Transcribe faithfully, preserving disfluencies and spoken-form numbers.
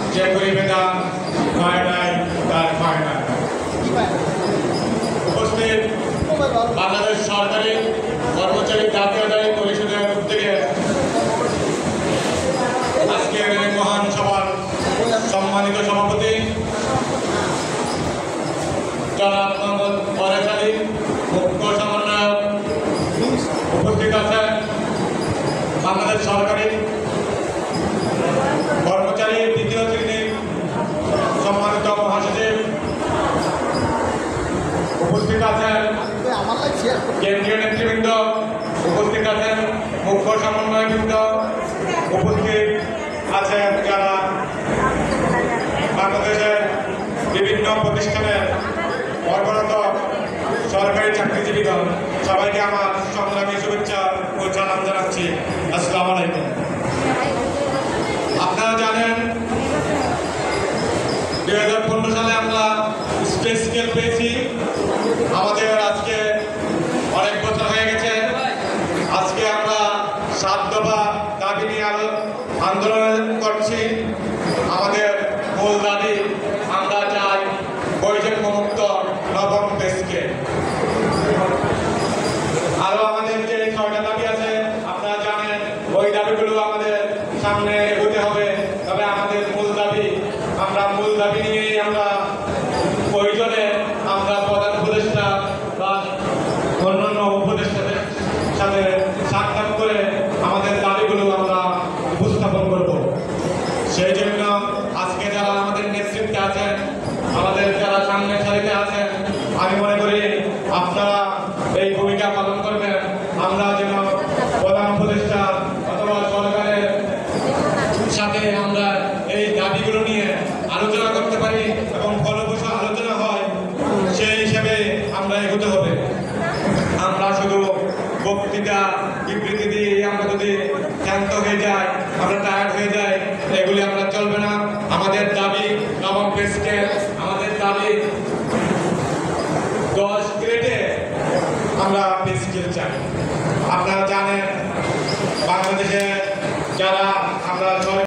যে করিবে দান হয় নাই তার হয় না। উপস্থিত বাংলাদেশ সরকারি কর্মচারী জাতীয় আদায় পরিষদের উদ্যোগে আজকের এই মহান সভার সম্মানিত সভাপতি জনাব মোহাম্মদ ফরেজ আলী, মুখ্য সমন্বয়ক, উপস্থিত আছেন বাংলাদেশ সরকারি কর্মচারী দ্বিতীয় শ্রেণীর সম্মানিত মহাসচিব, উপস্থিত আছেন কেন্দ্রীয় নেতৃবৃন্দ, উপস্থিত আছেন মুখ্য সমন্বয়বৃন্দ, উপস্থিত আছেন যারা বাংলাদেশের বিভিন্ন প্রতিষ্ঠানের কর্মরত সরকারি চাকরিজীবীগণ, সবাইকে আমার সংগ্রামী শুভেচ্ছা ও সালাম জানাচ্ছি। আসসালামু আলাইকুম। আপনারা জানেন দুই হাজার পনেরো সালে আমরা স্টেট স্কেল পেয়েছি। আমাদের আজকে অনেক বছর হয়ে গেছে। আজকে আমরা সাত দফা দাবি নিয়ে আন্দোলন করছি। আমাদের মূল দাবি, আমরা চাই বৈষম্যমুক্ত নবম পে স্কেল। আরো আমাদের যে ছয়টা দাবি আছে আপনারা জানেন, ওই দাবিগুলো আমাদের সামনে এগোতে হবে। তবে আমাদের মূল দাবি, আমরা মূল দাবি নিয়েই আমরা প্রয়োজনে আমরা প্রধান উপদেষ্টা বা অন্যান্য উপদেষ্টাদের সাথে সাক্ষাৎ করে আমাদের দাবিগুলো আমরা উপস্থাপন করব। সেই জন্য আজকে যারা আমাদের নেতৃত্বে আছেন, আমাদের যারা সামনে সারিতে আছেন, আমি মনে করি আপনারা এই ভূমিকা পালন করবেন। আমরা যেন প্রধান উপদেষ্টা অথবা সরকারের সাথে আমরা এই দাবিগুলো নিয়ে আলোচনা করতে পারি এবং ফলপ্রসূ আলোচনা হয়, সেই হিসেবে আমরা এগোতে হবে। আমরা শুধু বক্তৃতা বিবৃতি দিয়ে আমরা যদি ক্লান্ত হয়ে যাই, আমরা টায়ার্ড হয়ে যাই, এগুলি আমরা চলবে না। আমাদের দাবি নবম পে স্কেল, আমাদের দাবি দশ গ্রেডে আমরা পে স্কেল চাই। আপনারা জানেন বাংলাদেশে যারা আমরা